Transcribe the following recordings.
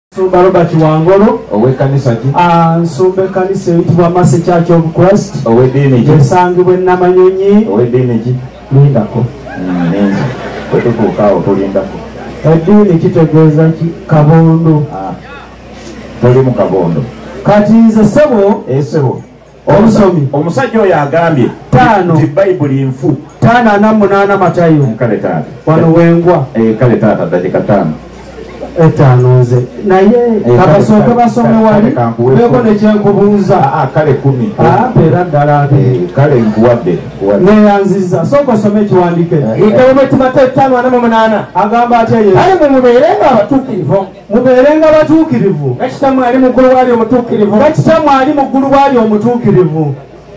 Nsumba Robert Wangolo owe kanisa ki nsumba kanisa eyitibwa Mercy Church of Christ owe dini ki esangibwa Namanyonyi owe dini ki lindako nenzi wetutuukaawo tulindako eddiini kitegeeza ki Kabondo tuli mu Kabondo kati nze ssebo esebo omusomi omusajja oyo agambye nti bayibuli nfu 5:8 Matayo kale taata wano wengwa kale taata dakika 5 nze naye kabasooke basome wali beeko nekyenkubuuza kale 10 mpeera ddala kale nkuwadde neyanziza sooka osome ekiwandiike Timoteyo 5:8 agamba atya ale mubeerenga abatuukirivu mubeerenga abatuukirivu nga kitammwe ali mu ggulu bw'ali omutuukirivu nga kitammwe ali mu ggulu bw'ali omutuukirivu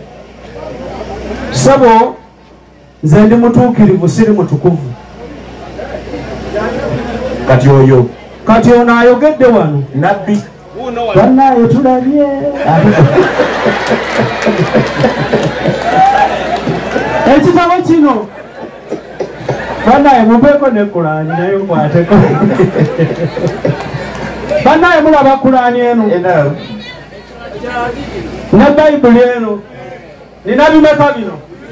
ssebo nze ndi mutuukirivu siri mutukuvu kati ono ayogedde wano Nnabbi bannaye tulabye ekitabo kino bannaye mumpeeko ne Kulaani naye nkwateko bannaye mulaba Kulaani eno ne Bayibuli eno nina bimeka bino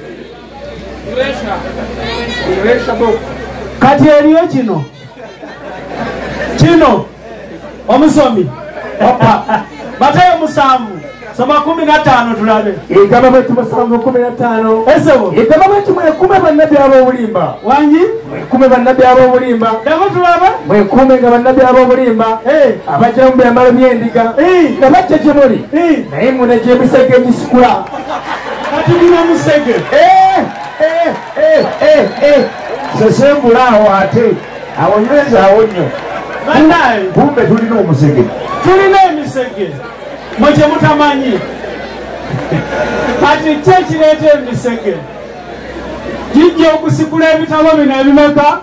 kati eriyo kino omusomi Matayo 7 soma 15 tulabe igaba betu 7:15 esebo igaba betu mwekume bannabbi ab'obulimba wanyi mwekume bannabbi ab'obulimba dabo tulaba mwekume nga bannabbi ab'obulimba abajja mu byambalo by'endiga nga bajja gye muli naye muna gy'emisege egisikula kati bina musege sesembulaawo ate awo nyweza awo nnyo bannaye kumbe tulina omusege tulina emisege mwe mutamanyi kati ki ekireeta emisege gijja okusikula ebitabo bino ebimeka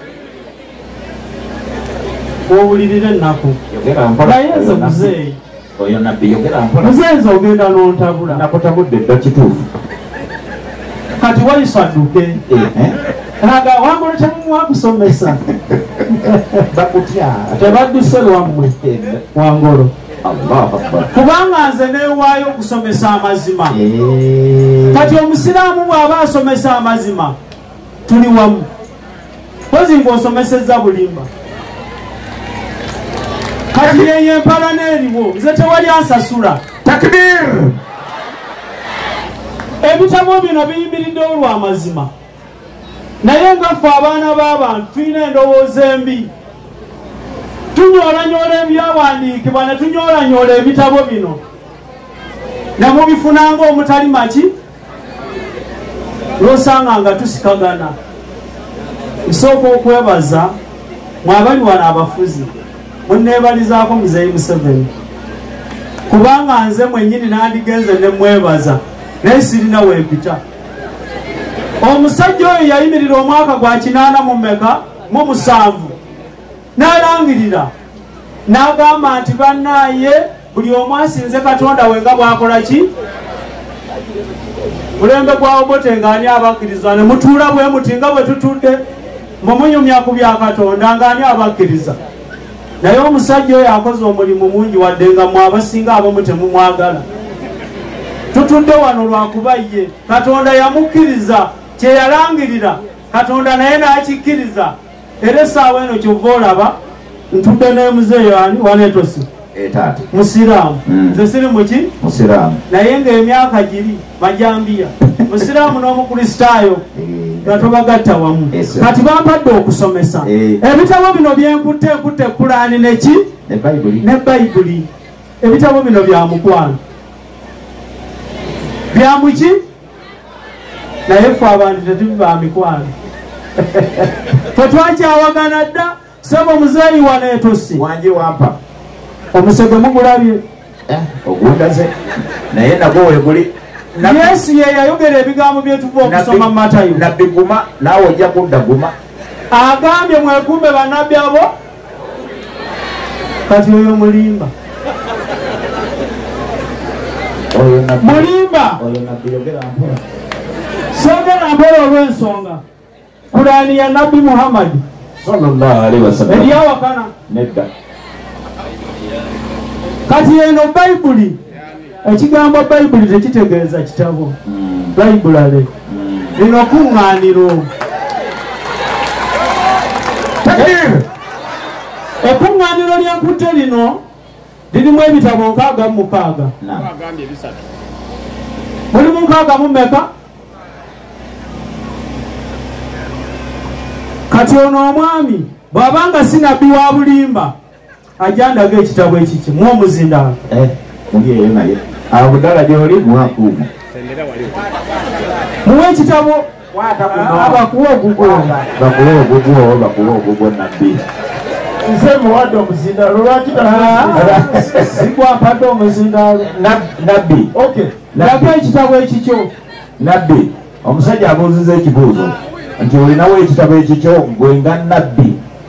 owulirira ennaku naye nze muzeeyi oyo Nnabbi yogera mpola muzeezi ogenda n'ontabula nakutabudde dda kituufu kati wayiswadduke aga wangolo temumwakusomesa bakutya tebadduse lwammwe wangolo kubanga nze neewaayo okusomesa amazima kati omusiraamu bw'aba asomesa amazima tuli wamu pozi ng'osomesezza bulimba kati yeyo empala n'eriwo nze tewali ansasula takbir ebitabo bino biyimiridde olw'amazima naye nga ffe abaana b'abantu tulina endowooza embi tunyoolanyola ebyawandiikibwa ne tunyoolanyola ebitabo bino ne mubifunanga omutali maki lwosanga nga tusikagana nsooka okwebaza mwabali wano abafuzi munneebalizaako muzeeyi Museveni kubanga nze mwennyini nandigenze ne mwebaza naye sirina weepita omusajja oyo yayimirira omwaka gwa 87 n'alangirira n'agamba nti bannaaye buli omu asinze Katonda we nga bw'akola ki mulembe gwa Obote ng'ani abakkiriza ne mutuula bwe muti nga bwe tutudde mumunyumya ku bya Katonda ng'ani abakkiriza naye omusajja oyo akoze omulimu mungi wadde nga mwe abasinga abamu temumwagala tutudde wano lwakuba ye Katonda yamukkiriza kyeyalangirira Katonda naye n'akikkiriza era essaawa eno kyova olaba ntudde n'emuzeeyo ani wanetosi musiraamu nze siri muki musiraamu naye ng'emyaka giri majambiya musiraamu n'omukristaayo nga tobagatta wamu kati bampadde okusomesa ebitabo bino byenkutte Kulaani neki ne Bayibuli ebitabo bino bya mukwano bya muki naye ffe abantu tetubi ba mikwano ffe twakyawagana dda sebo muzeeyi waneetosi wanje wampa omusege mugulabye ogundaze naye nagwo weguli Yesu ye yayogera ebigambo byetuva okusoma mu Matayo Nnabbi guma naawe ojja kudda guma agambye mwekumbe bannabbi abo kati oyo mulimba mulimba sogera mpola olw'ensonga Kulaani ya Nnabbi Muhammad sallallahu alaihi wasallam eryawakana nedda kati eno bayibuli ekigambo bayibuli tekitegeeza kitabo bayibulale lino kuŋŋaaniro ekuŋŋaaniro lyenkutte lino lirimu ebitabo 66 mulimu 6 kati ono omwami bw'abanga si nnabbi wa bulimba ajandaga ekitabo ekiki muomuzindaalo muliyo naye abudala gyoli mwakuuma muwe ekitabo bakuwa ogugwo nnabbi nze muwadde omuzindaalo lwaki sigwapadde omuzindaalo nnabbi laga ekitabo ekikyo nnabbi omusajja abuuziza ekibuuzo nti olinawo ekitabo ekikyo gwe nga nnabbi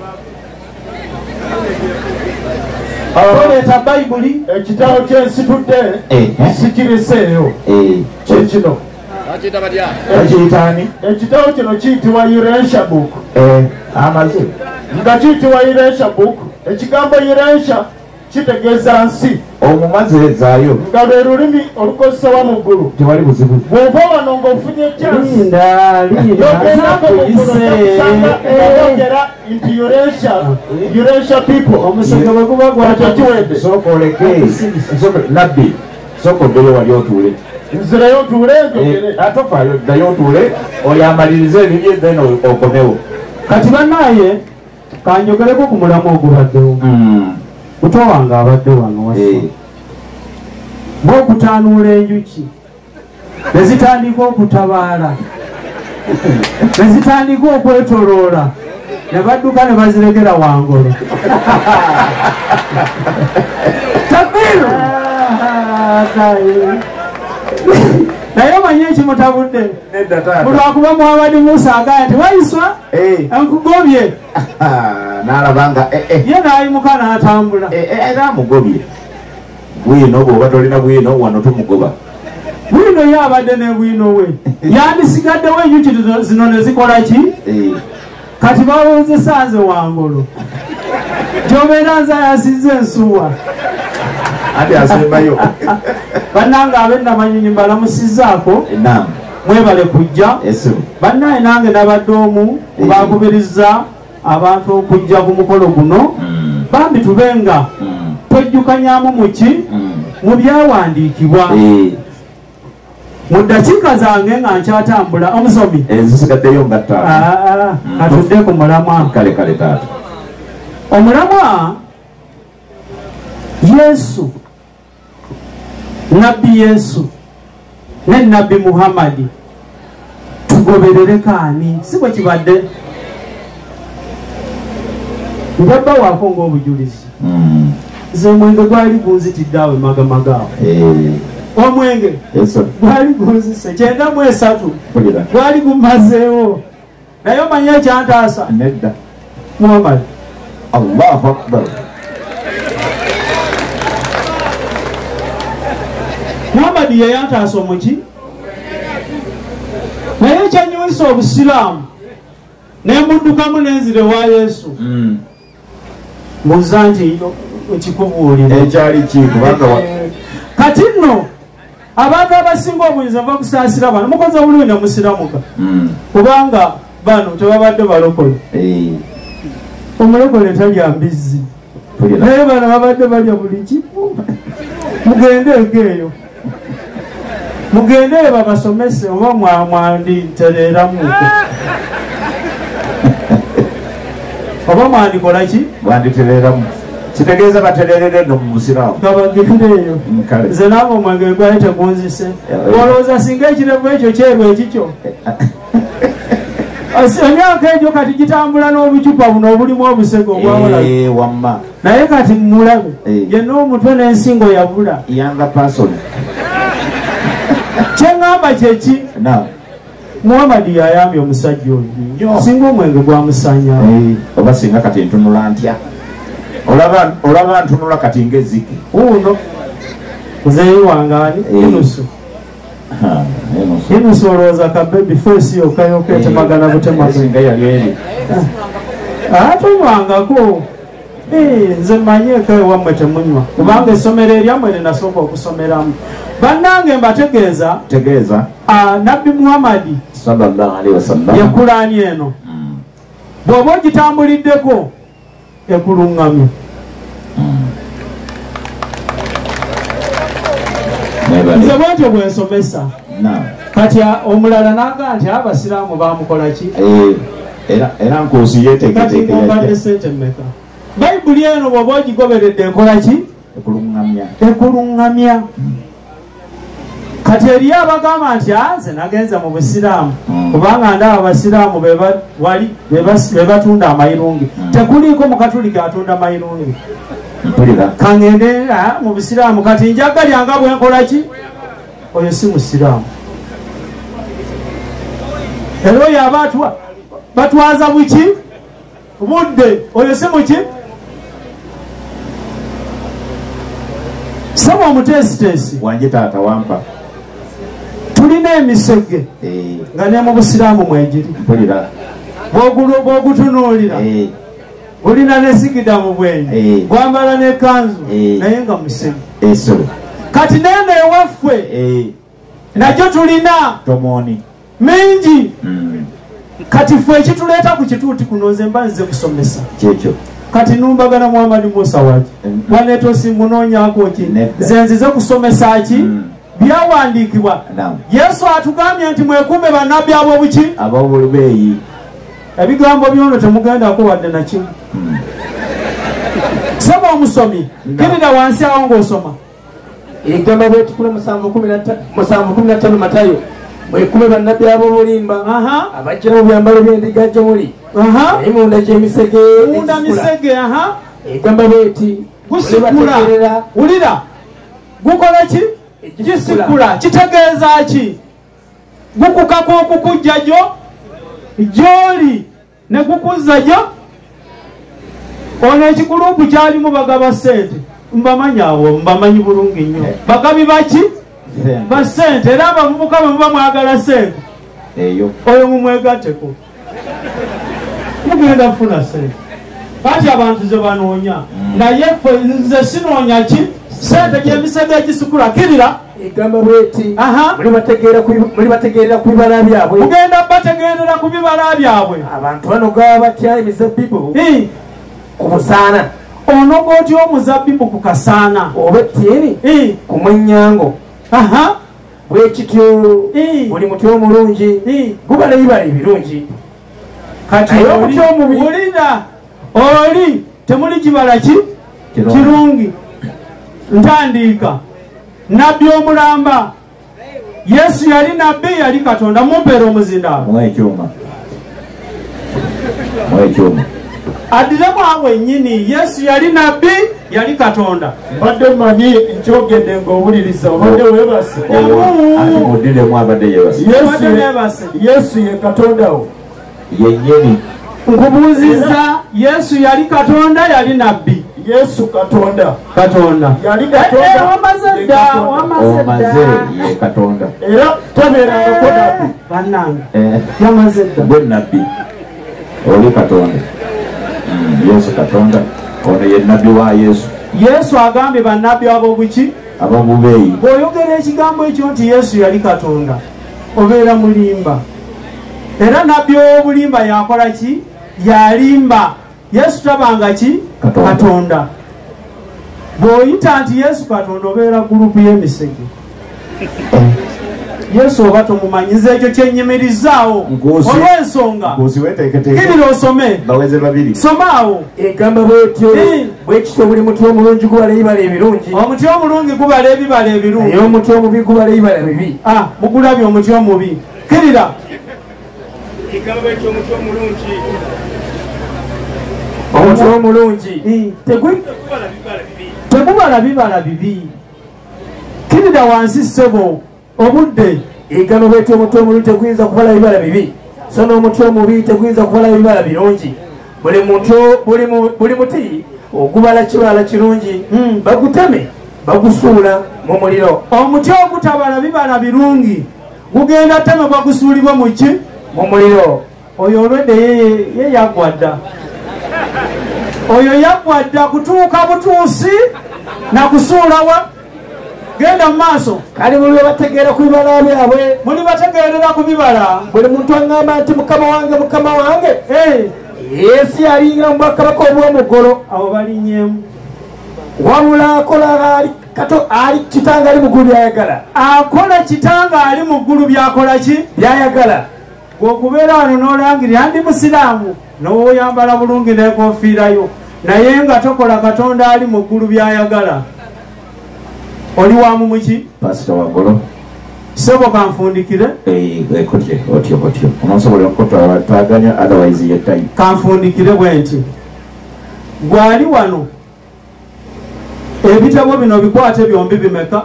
oleeta bayibuli ekitabo kyensitudde sikiriseeyo kyekino ekiyitaani ekitabo kino kiyitibwa Irensha book amaze nga kiyitibwa Irensha book ekigambo Irensha kitegeeza nsi omumaze zaayo nga lwe lulimi olukozesebwa mu ggulu tewali buzibu bw'oba wano ng'ofunye kyansi yogera nti Irensha people omusege bwe guba gwakyo kiwedde sooka oleke nnabbi sooka oddeyo wali otuule nzirayo otuule njogere atofaayo ddayo otuule oyamalirize ebibye then okomewo kati bannaye kanjogereko ku mulamu ogubaddewo muto wange abadde wano waffe bw'okutaanuula enjuki nezitandika okutabaala nezitandika okwetoloola ne badduka ne baziregera wangolo tabiru naye omanye ekimutabudde mulwakuba Muhamadi Musa agaya nti wayiswa enkugobye n'alabanga ye n'ayimuka n'atambula era amugobye bwino bw'oba tolina bwino wano tumugoba bwino ye abadde ne bwino we yandisigaddewo enjuki zino ne zikola ki kati bawozesa nze wangolo gyobeera nze ayasinze ensuwa ati asembayo bannange ab'ennamanyonyi mbalamusizaako mwebale kujja bannaye nange nabadde omu bakubiriza abantu okujja ku mukolo guno bambi tubenga twejjukanyamu muki mu byawandiikibwa mu ddakiika zange nga nkyatambula omusomi zisigaddeyo nga ttaano katudde ku mulamwa kale taata omulamwa Yesu Nnabbi Yesu ne Nnabbi Muhammadi tugoberere kaani si bwe kibadde njabba waako ng'obujulizi nze omwenge gwali gunzitidde awo emagamagaawo omwenge gwali gunzise 93 gwali gumazeewo naye omanye ekyantaasa nedda Muhammadi Allahu Akbar Muhammadi yeyantaasa omuki naye ekyanyiwisa obusiraamu nembuddukamu nenzire wa Yesu mbuuza nti ekikubuulira ekyali kikubanga kati nno abantu abasinga obuyinza bakusaasira bano mukoze bulungi ne musiramuka kubanga bano tebabadde balokole omulokole talya mbizzi naye bano babadde balya buli kimu mugende egeeyo mugende babasomese oba mwanditereramuko oba mwandikola ki mwanditereramu kitegeeza batererere no mu busiraamu gabagifireeyo nze naaba omwenge gwali tegunzise olowooza singa ekirevu ekyo kyeru ekikyo emyaka egyo kati gitambula n'obucupa buno obulimu obusego obwawulayo wamma naye kati mulabe yenna omutwe n'ensingo yabula younger person kyeŋŋamba kyeki Muhammadi yayambye omusajja oyo singa omwenge gwamusanyawo oba singa kati ntunula ntya olaba ntunula kati ng'ezzike uno nzeeyi wangaani Inusu olowooza kabebi fesi yokayoka etemagana butemagana yali eri atonywangako nze manyeko ewammwe temunywa kubanga essomero eryammwe nenasooka okusomeramu bannange mbategeeza Nnabbi Muhammadi sallallahu alaihi wasallam yekulani eno bw'oba ogitambuliddeko ekuluŋŋamya nze bwentyo bwensomesa kati omulala naga nti abasiraamu bamukola ki era nkuusi yetegeteekeyadde sente mmeka bayibuli eno bw'oba ogigoberedde ekola ki ekuluŋŋamya kati eriyo abagamba nti nze nagenze mu busiraamu kubanga ndaba abasiraamu be batunda amayirungi tekuliiko mukatulika atunda mayirungi kangende mu busiraamu kati njagalyanga bwenkola ki oyo si musiraamu era oyo aba batwaza buki budde oyo si muki saba omutesitesi wanje taata wampa tulina emisege nga ne mu busiraamu mwegiri bw'ogutunuulira olina nesigida mu bwenyi gwambala nekanzu naye nga musege kati neno ewaffe najjo tulina mingi kati ffe ekituleeta ku kituuti kuno nze mba nze kusomesa kati numbagana Muhammadi Musa waki wanetosi munoonyako ki nze nzize kusomesa ki byawandiikibwa Yesu atugambye nti mwekuume bannabbi ab'obuki ab'obulubeeyi ebigambo byono temugendako wadde nakimu saba omusomi kirira wansi awo ng'osoma egamba bwetukula 7:15 Matayo mwekuume bannabbi ab'obulimba abajja mu byambalo by'endiga gye muli naye munda gy'emisege egamba bweti gusikula wulira gukola ki gisikula kitegeeza ki gukukako okukujja gy'oli ne gukuzza gyo ono ekikulupu kyalimu bagaba sente mbamanyi abo mbamanyi bulungi nnyo bagabi baki ba sente era abavubuka bwe muba mwagala sente oyo mumwegatteko mugenda kufuna sente kati abantu ze banoonya naye ffe nze sinoonya ki sente gyemisege egisikula kirira egamba bweti muli bategeerera ku bibala byabwe mugenda bategeerera ku bibala byabwe abantu bano gaba batya emizabbibu ku busaana onoga otya omuzabbibu ku kasaana oba ettiini ku mwenyango bwekityo buli muti omulungi gubala ebibala ebirungi kati omuti omubi wulira oli temuli kibala ki kirungi ntandiika Nnabbi omulamba Yesu yali Nnabbi yali Katonda mumpeera omuzindaalo mwekyuma addiremu awo ennyini Yesu yali Nnabbi yali Katonda mbadde manyi nkyogedde ng'owuliriza obadde weebase muddilemu abadde yeebase Yesu ye Katondawo yennyini nkubuuzizza Yesu yali Katonda yali Nnabbi Yesu Katonda yali omaze ye Katonda era tabeerangako Nnabbi bannange yamaze dda gwe Nnabbi oli Katonda Yesu Katonda ono ye Nnabbi wa Yesu agambye bannabbi ab'obuki ab'obubeeyi bw'oyogera ekigambo ekyo nti Yesu yali Katonda obeera mulimba era Nnabbi ow'obulimba yakola ki yalimba Yesu tabanga ki Katonda bw'oyita nti Yesu Katonda obeera gurupu y'emisege Yesu oba tomumanyiza ekyo kyenyimirizaawo olw'ensonga kirira osome somaawo egamba bwetyo bwekityo buli muti omulungi gubala ebibala ebirungi omuti omulungi gubala ebibala ebirungi naye omuti omubi gubala ebibala bibi mugulabye omuti omubi kirira egamba bwetyo omuti omulungi omuti omulungi tegubala bibala bibi kirira wansi ssebo obudde egamba bwetyo omuti omulungi teguyinza kubala ebibala bibi so n'omuti omubi teguyinza kubala ebibala birungi buli muti ogubala kibala kirungi baguteme bagusuula mu muliro omuti ogutabala bibala birungi gugenda teme bagusuulibwa mu ki mu muliro oyo olwedde ye yagwadda oyo yaggwadda kutuuka butuusi nakusuulawa genda mu maaso kali muli bategeera ku bibala byabwe muli bategeerera ku bibala buli muntu aŋŋamba nti mukama wange yesu yalingira mu bwakabaka obw'omugolo abo balinyeemu wabula akola ali kitanga ali mu ggulu byayagala akola kitanga ali mu ggulu byakola ki byayagala gwokubeera wano n'olangirira ndi musiraamu n'oyambala bulungi n'enkofiirayo naye nga tokola katonda ali mu ggulu byayagala oli wamu muki pasita wagolo sebo kanfundikire otyo onosobola okutwaganya otherwise yetai kanfundikire bwe nti gwali wano ebitabo bino bikwate byombi bimeka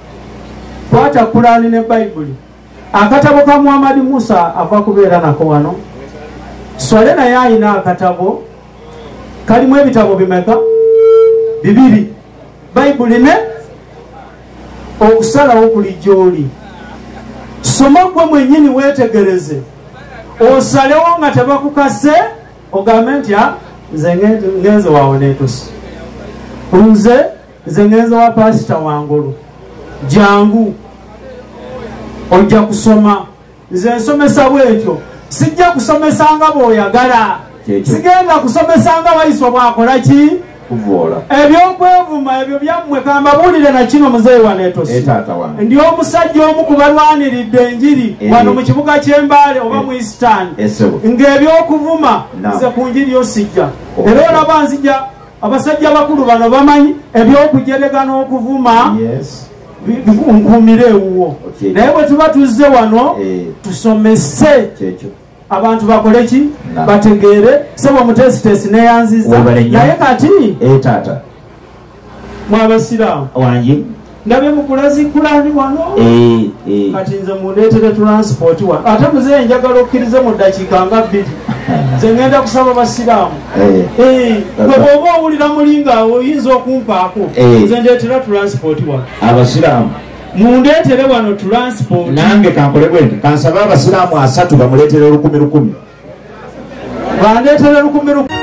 kwata Kurani ne Bayibuli akatabo ka Muhammad Musa ava kubeera nako wano Swale naye ayina akatabo kalimu ebitabo bimeka bibiri Bayibuli ne okusalawo kuli gy'oli soma gwe mwennyini weetegereze osalewo nga tebakukase ogambe nti nze ngenze waawe neetusi nze ngenze wa pasita wangulu jangu ojja kusoma nze nsomesa bwetyo sijja kusomesa nga bw'oyagala sigenda kusomesa nga wayiswa bwakola ki ebyokwevuma ebyo byammwe kambabuulire na kino muzeeyi waneetosi ndi omusajja omu kubalwaniridde enjiri wano mu kibuga ky'Embale oba mu Eastern ng'ebyokuvuma nze ku njiri yo sijja era olaba nzija abasajja bakulu bano bamanyi ebyokujerega n'okuvuma nkuumire ewuwo naye bwe tuba tuzze wano tusomese abantu bakole ki bategeere sebo mutesitesi neyanziza naye kati tata mwabasiraamu wangi ndabye mukulazi Kurani wano kati nze mundeetere transport wano ate muzeeyi njagala okkirize mu ddakiika nga 2 nze ngenda kusaba basiraamu gwe bw'oba owulira mulinga oyinza okumpaako nze ndeetera transport wano abasiraamu mundeetere wano transport nange kankole bwenti kansaba abasiraamu 3 bamuleetere 10,000 bandeetere 10,000